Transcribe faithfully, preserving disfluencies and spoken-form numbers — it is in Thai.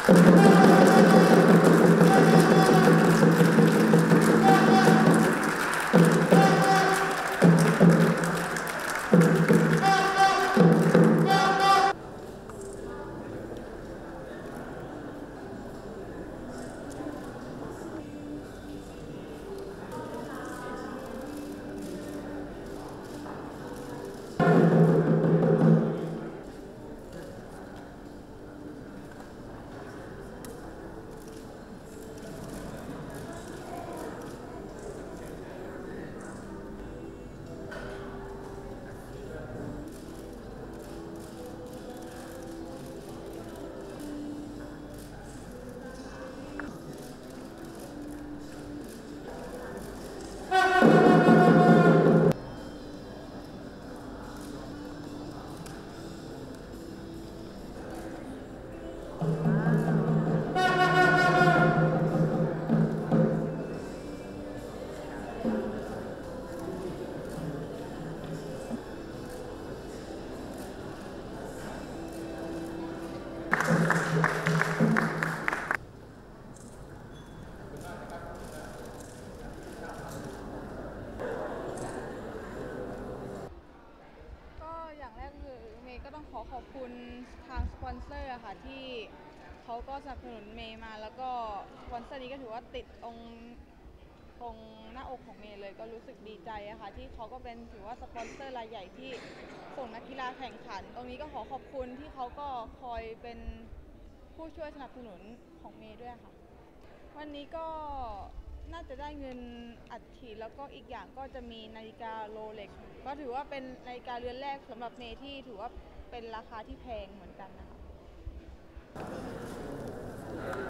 ขอขอบคุณทางสปอนเซอร์ค่ะที่เขาก็สนับสนุนเมย์มาแล้วก็สปอนเซอร์นี้ก็ถือว่าติดองตรงหน้าอกของเมย์เลยก็รู้สึกดีใจอะค่ะที่เขาก็เป็นถือว่าสปอนเซอร์รายใหญ่ที่ส่งนักกีฬาแข่งขันตรงนี้ก็ขอขอบคุณที่เขาก็คอยเป็นผู้ช่วยสนับสนุนของเมย์ด้วยค่ะวันนี้ก็น่าจะได้เงินอัดฉีดแล้วก็อีกอย่างก็จะมีนาฬิกาโรเล็กซ์ก็ถือว่าเป็นนาฬิกาเรือนแรกสำหรับเมย์ที่ถือว่าเป็นราคาที่แพงเหมือนกันนะคะ